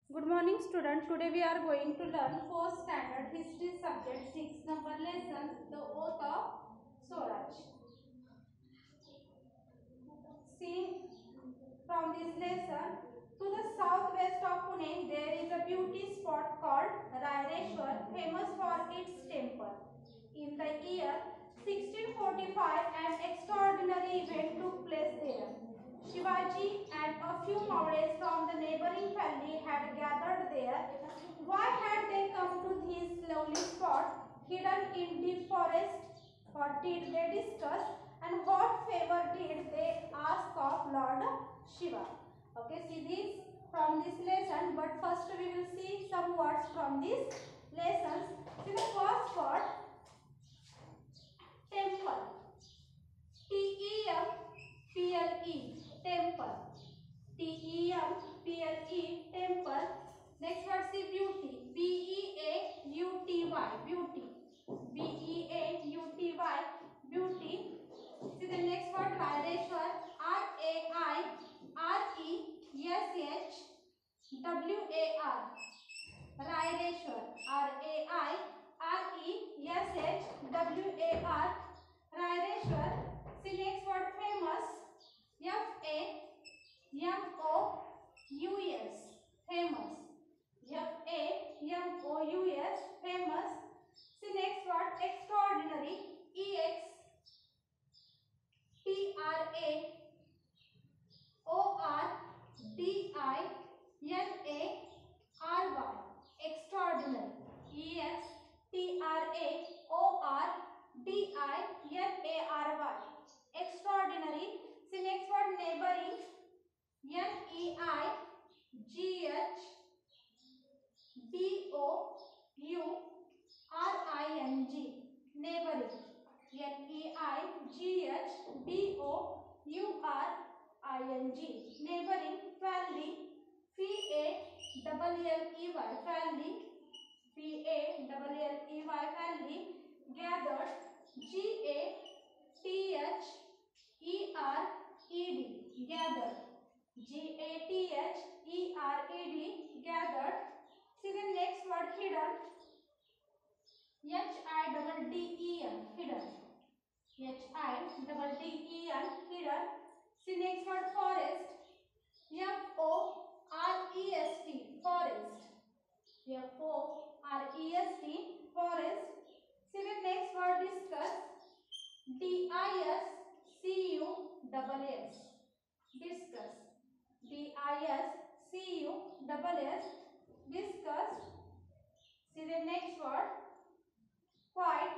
Good morning student. Today we are going to learn 4th standard history subject 6 number lesson the oath of Swaraj. See from this lesson, to the southwest of Pune there is a beauty spot called Raireshwar, famous for its temple. In the year 1645 an extraordinary event took place there. Shivaji and a few Maurya's from the neighboring valley had gathered there. Why had they come to this lovely spot hidden in deep forest? What did they discuss and what favor did they ask of Lord Shiva? Okay, see this from this lesson, but first we will see some words from these lessons. See the first word, temple. Temple. Temple. Temple. Temple. Next word see beauty. Beauty. Beauty. Beauty. See the next word Raireshwar. Raireshwar. Raireshwar. Raireshwar. See next word famous. Famous. Famous. Famous. See next word extraordinary. Extraordinary. Extraordinary. See next word neighboring. Neighboring. Neighboring. Valley. Valley. Gathered. Gathered. Gathered. See the next word hidden. Hidden. Hidden. See next word forest. Forest. Forest. See the next word discuss. Discuss. Discuss. See the next word quite.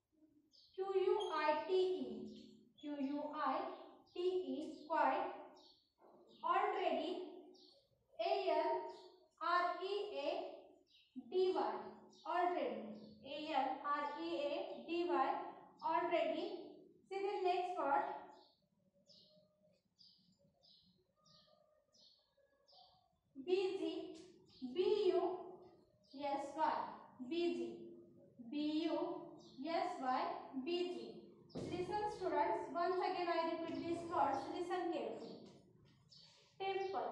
Quite. Already. Already. Already. See the next word busy. Busy. Busy. Listen students, once again I repeat these words, listen carefully. Temple.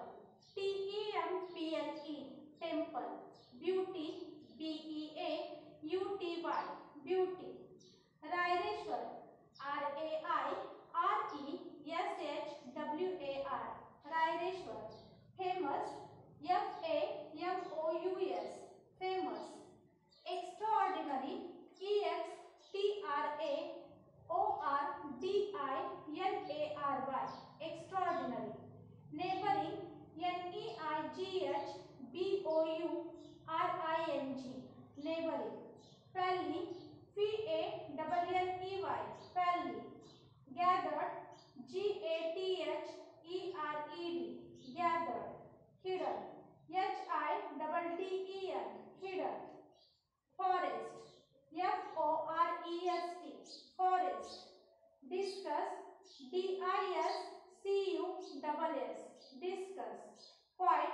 Temple. Beauty. Beauty. Raireshwar. Raireshwar. Famous. Famous. Extraordinary. Extraordinary. Neighboring. Neighboring. Valley. Valley. Gathered. Gathered. Hidden. Hidden. Forest. Forest. Discuss. Discuss. Quite.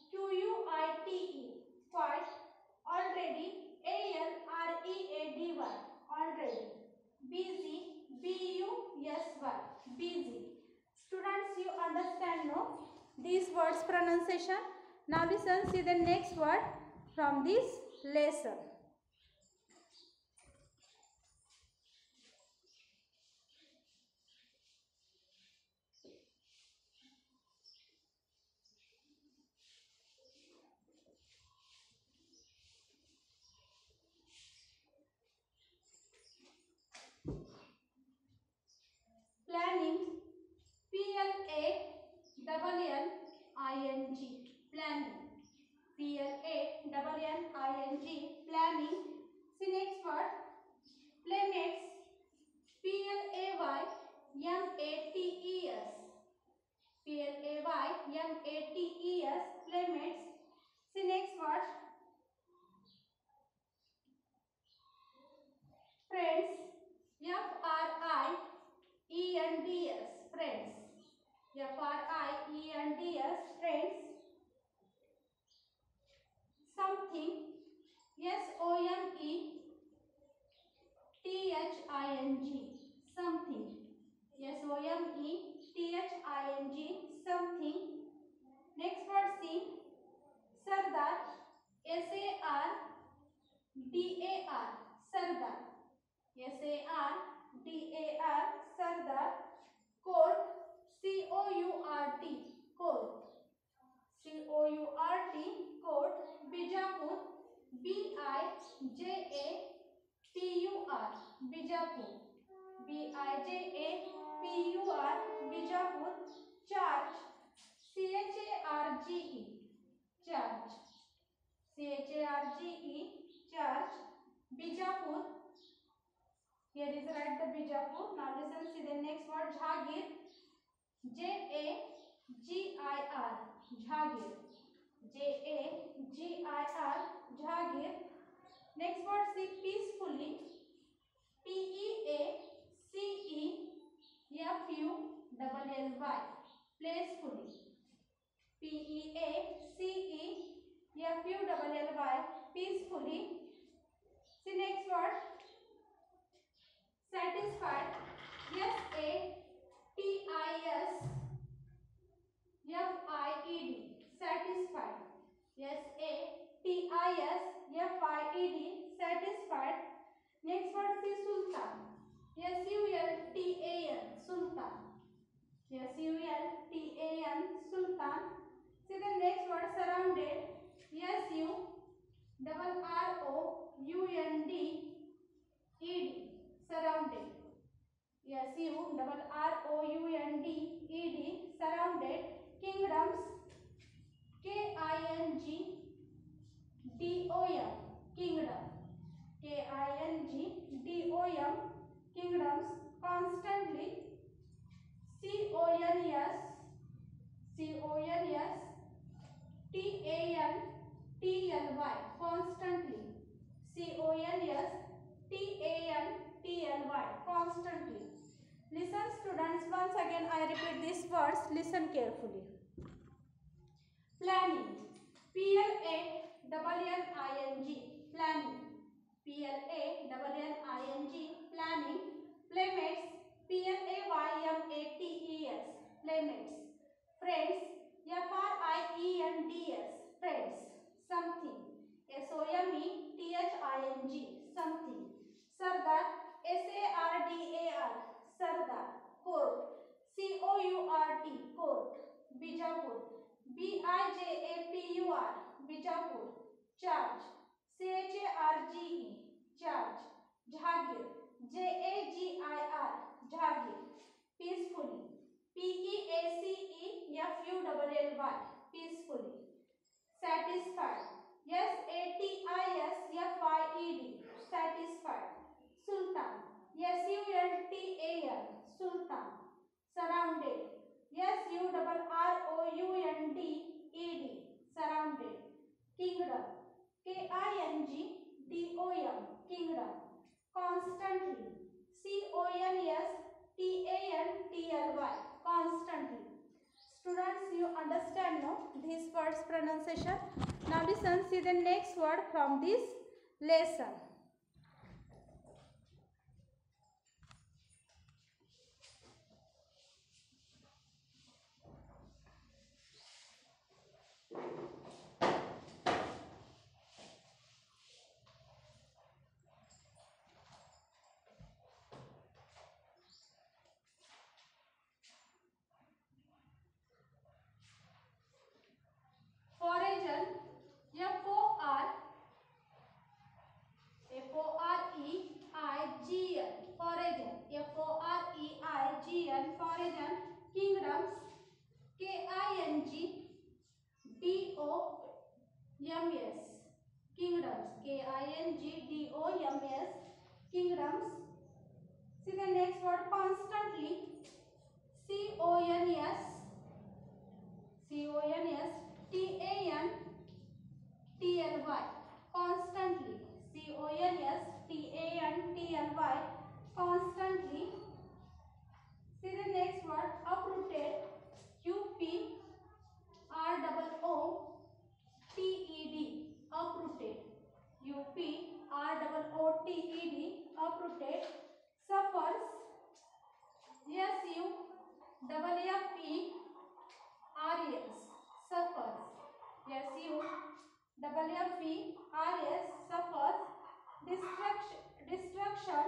Quite. Already. Already. Busy. Busy. Students, you understand no these words pronunciation? Now listen, see the next word from this lesson. Planning, P-L-A-N-N-I-N-G, planning, P-L-A-N-N-I-N-G, planning. See next word, playmates, P-L-A-Y-M-A-T-E-S, P-L-A-Y-M-A-T-E-S, playmates. See next word, friends, F-R-I-E-N-D-S, friends, F-R-I-E-N-D-S, friends. Something, S-O-M-E-T-H-I-N-G, something, S-O-M-E-T-H-I-N-G, something. Next word, see, Sardar, S-A-R-D-A-R, Sardar, S-A-R-D-A-R, Sardar. Court, C-O-U-R-T, court, C-O-U-R-T, court. Bijapur, B-I-J-A-P-U-R, Bijapur, B-I-J-A-P-U-R, Bijapur. Charge, C-H-A-R-G-E, charge, C-H-A-R-G-E, charge. Bijapur, here is right the Bijapur. Now listen, see the next word, Jhagir, J-A-G-I-R, Jhagir, J-A-G-I-R, Jhagir. Next word, see, peacefully, P-E-A-C-E-F-U-L-L-Y, placefully, P-E-A-C-E-F-U-L-L-Y, peacefully. See next word, satisfied, S-A-T-I-S-F-I-E-D, satisfied, S-A-T-I-S-F-I-E-D, satisfied. Next word, see, sultan, S-U-L-T-A-N, sultan, S-U-L-T-A-N, sultan. See the next word, surrounded, S-U-R-R-O-U-N-D-E-D, surrounded, S-U-R-R-O-U-N-D-E-D, surrounded. Kingdoms, K-I-N-G-D-O-M, kingdom, K-I-N-G-D-O-M, kingdoms. Constantly, C-O-N-S, C-O-N-S, T-A-N-T-L-Y, constantly, C-O-N-S, T-A-N-T-L-Y, constantly. Listen students, once again I repeat these words, listen carefully. Planning, P-L-A-N-N-I-N-G, planning, P-L-A-N-N-I-N-G, planning. Playmates, P-L-A-Y-M-A-T-E-S, playmates. Friends, F-R-I-E-N-D-S, friends. Something, S-O-M-E-T-H-I-N-G, something. Sardar, S-A-R-D-A-R, Sardar. Court, C-O-U-R-T, court. Bijapur, B-I-J-A-P-U-R, Bijapur. Charge, C-H-A-R-G-E, charge. Jhagir, J-A-G-I-R, Jhagir. Peacefully, P-E-A-C-E-F-U-L-L-Y, peacefully. Satisfied, S-A-T-I-S-F-I-E-D, satisfied. Sultan, S-U-L-T-A-N, sultan. Surrounded, S-U-R-R-O-U-N-D-E-D, surrounded. Kingdom, K-I-N-G-D-O-M, kingdom. Constantly, C-O-N-S-T-A-N-T-L-Y, constantly. Students, you understand no this word's pronunciation? Now listen, see the next word from this lesson. M-S, kingdoms. K-I-N-G-D-O-M-S, kingdoms. See the next word, constantly. C-O-N-S, C-O-N-S, T-A-N-T-L-Y, constantly. C-O-N-S-T-A-N-T-L-Y, constantly. See the next word, uprooted. U-P-R-O-O-T-E-D, uprooted. U-P-R-O-O-T-E-D, uprooted. Suffers. S-U-F-F-E-R-S, suffers. S-U-F-F-E-R-S, suffers. Destruction. Destruction.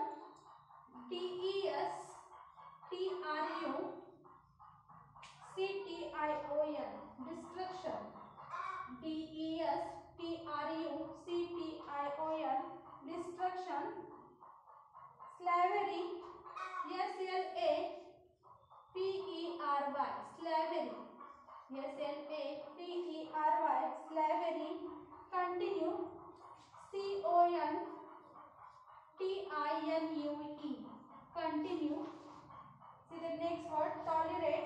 D-E-S-T-R-U-C-T-I-O-N, destruction. D-E-S-T-R-U-C-T-I-O-N, destruction. Slavery. S-L-A-P-E-R-Y, slavery. S-L-A-P-E-R-Y, slavery. Continue. C-O-N-T-I-N-U-E, continue. See the next word, tolerate.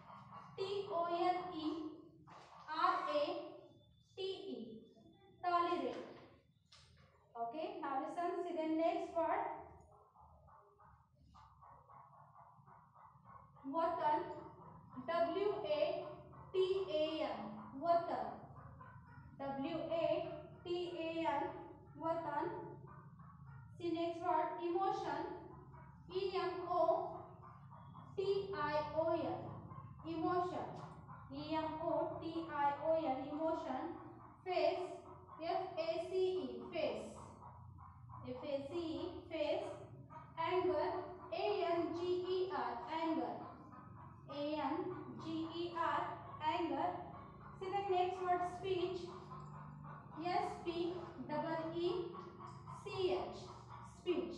T-O-L-E-R-A-T-E, tolerate. Okay, now listen. See the next word, watan. W-A-T-A-N, watan. W-A-T-A-N, watan. See next word, emotion. E-M-O-T-I-O-N, emotion. E-M-O-T-I-O-N, emotion. Face. F-A-C-E, face. F-A-C-E, face. Anger. A-N-G-E-R, anger. A-N-G-E-R, anger. See the next word, speech. S-P-E-E-C-H, speech.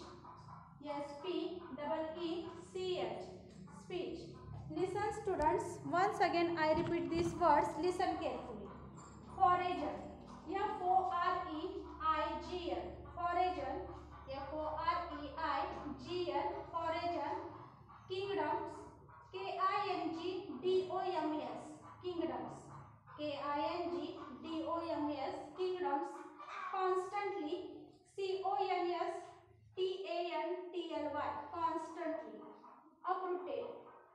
S-P-E-E-C-H, speech. Listen students, once again I repeat these words, listen carefully. Forager. F-O-R-E-I-G-N, forager. F-O-R-E-I-G-N, forager. Kingdoms. K-I-N-G-D-O-M-S, kingdoms. K-I-N-G-D-O-M-S, kingdoms. Constantly. C-O-N-S-T-A-N-T-L-Y, constantly. Uprooted.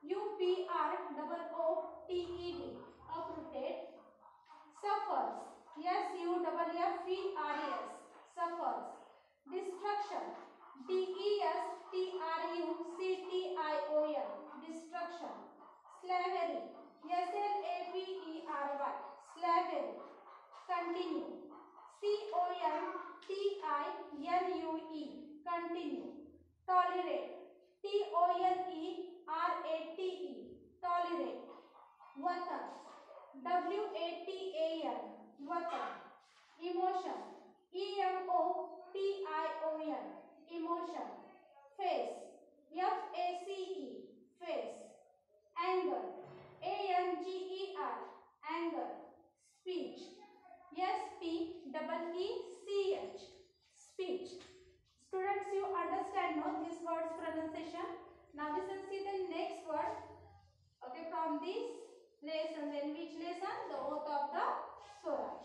U-P-R-O-O-T-E-D, uprooted. Suffers. S-U-F-F-E-R-S, suffers. Destruction. D-E-S-T-R-U-C-T-I-O-N, destruction. Slavery. S-L-A-V-E-R-Y, slavery. Continue. C-O-N-T-I-N-U-E, continue. Tolerate. T-O-L-E-R-A-T-E, tolerate. Watan. W-A-T-A-N, watan. Emotion. E-M-O-T-I-O-N, emotion. Face. F-A-C-E, face. Anger. A-N-G-E-R, anger. Speech. S-P-E-E-C-H, speech. Students, you understand no this word's pronunciation. Now listen, see the next word. Okay, from this lesson, then which lesson? The oath of the Swaraj.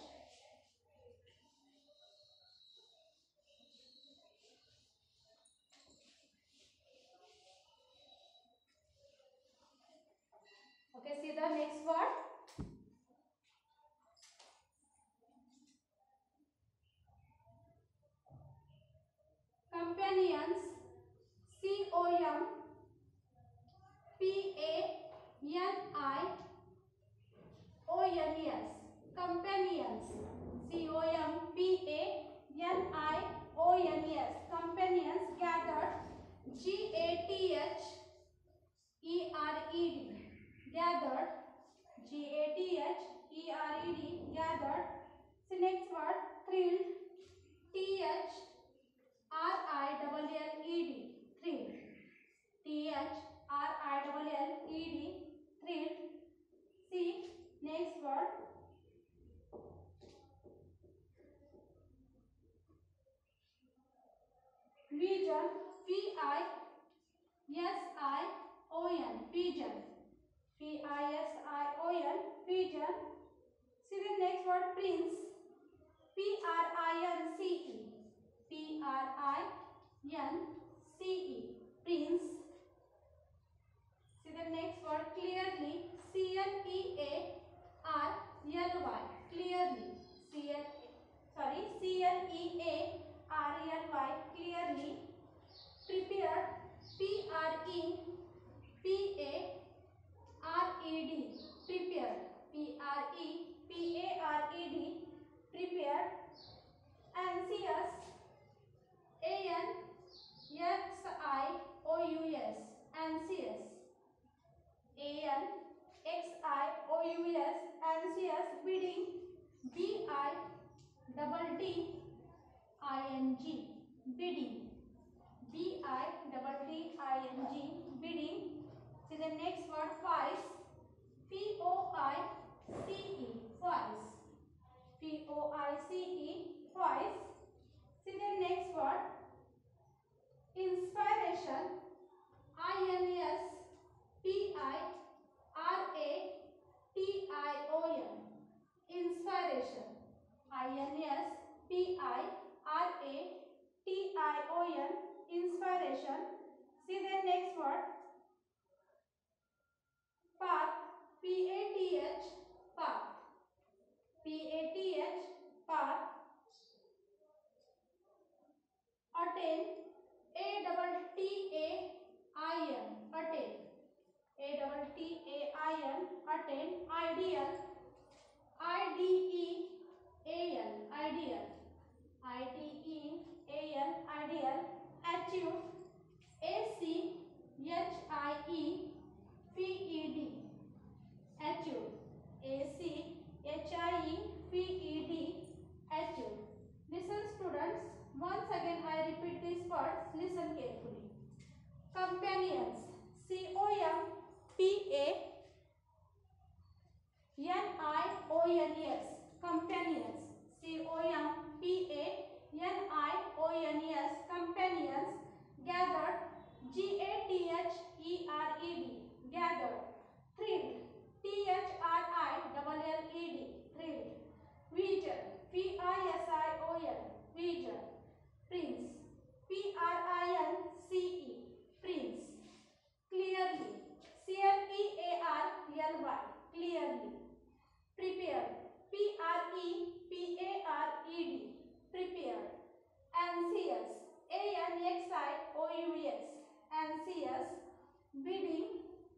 Okay, see the next word. Companions. C-O-M-P-A-N-I-O-N-S, companions. C-O-M-P-A-N-I-O-N-S, companions. Gathered. G-A-T-H-E-R-E-D, gathered. G-A-T-H-E-R-E-D, gathered. So next word, thrilled. T-H-R-I-L-L-E-D, thrilled. T-H-R-I-L-L-E-D, thrilled. See, next word, Pigeon. P-I-S-I-O-N. Pigeon. P-I-S-I-O-N. Pigeon. See the next word, prince. P-R-I-N-C-E. P-R-I-N-C-E. Prince. See the next word, clearly. C-L-E-A-R-L-Y. Clearly. C-L-E-A-R-L-Y. Clearly. Prepared. P-R-E-P-A-R-E-D. Prepared. P-R-E-P-A-R-E-D. Prepared. Anxious. A-N-X-I-O-U-S. Anxious. A-N-X-I-O-U-S. Anxious. Bidding. B-I-D-D-I-N-G. Bidding. B-I-D-D-I-N-G. Bidding. See the next word, foice. F-O-I-C-E. Foice. F-O-I-C-E. Foice. See the next word, inspiration. I-N-S-P-I-R-A-T-I-O-N. Inspiration. I-N-S-P-I-R-A-T-I-O-N. Inspiration. See the next word, path. P-A-T-H. Path. P-A-T-H. Path. Attain. A-T-T-A-I-N. Attain. A-T-T-A-I-N. Attain. Ideal. I-D-E-A-L. Ideal. I-D-E-A-L. Ideal. Achieve. A-C-H-I-E-V-E-D. Achieve. A-C-H-I-E-V-E-D. Achieve. Listen students. Once again I repeat these words. Listen carefully. Companions. C-O-M-P-A-N-I-O-N-S. Companions. C-O-M-P-A-N-I-O-N-S. Companions. Gathered. G-A-T-H-E-R-E-D. Gathered. Thrilled. T-H-R-I-L-L-E-D. Thrilled. Vision. P-I-S-I-O-N. Vision. Prince. P-R-I-N-C-E. Prince. Clearly. C-L-E-A-R-L-Y. Clearly. Prepared. P-R-E-P-A-R-E-D. Prepared. Anxious. A-N-X-I-O-U-S. Anxious. Bidding.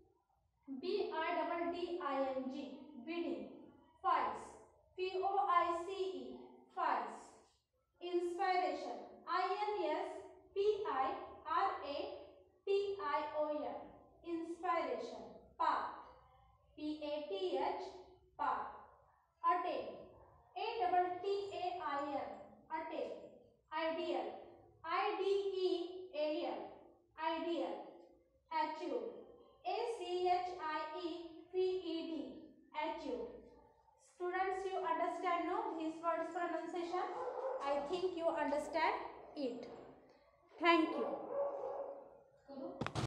B-I-D-D-I-N-G. Bidding. Foice. F-O-I-C-E. Foice. Inspiration. I-N-S-P-I-R-A-T-I-O-N. Inspiration. Path. P-A-T-H. Path. Attain. A-T-T-A-I-N. Attain. Ideal. I-D-E-A-L. Ideal. Achieve. A-C-H-I-E-V-E-D. Achieve. Students, you understand no this word's pronunciation? I think you understand it. Thank you.